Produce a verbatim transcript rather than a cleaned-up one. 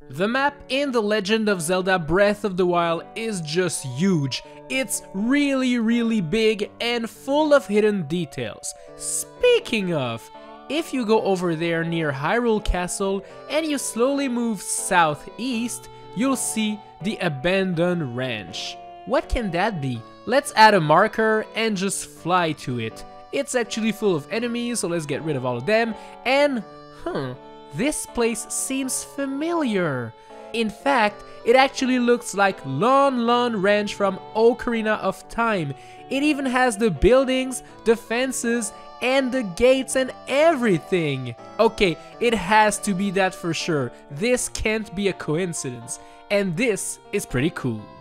The map in The Legend of Zelda Breath of the Wild is just huge. It's really really big and full of hidden details. Speaking of, if you go over there near Hyrule Castle and you slowly move southeast, you'll see the abandoned ranch. What can that be? Let's add a marker and just fly to it. It's actually full of enemies, so let's get rid of all of them. And, huh, this place seems familiar. In fact, it actually looks like Lon Lon Ranch from Ocarina of Time. It even has the buildings, the fences, and the gates and everything. Okay, it has to be that for sure. This can't be a coincidence. And this is pretty cool.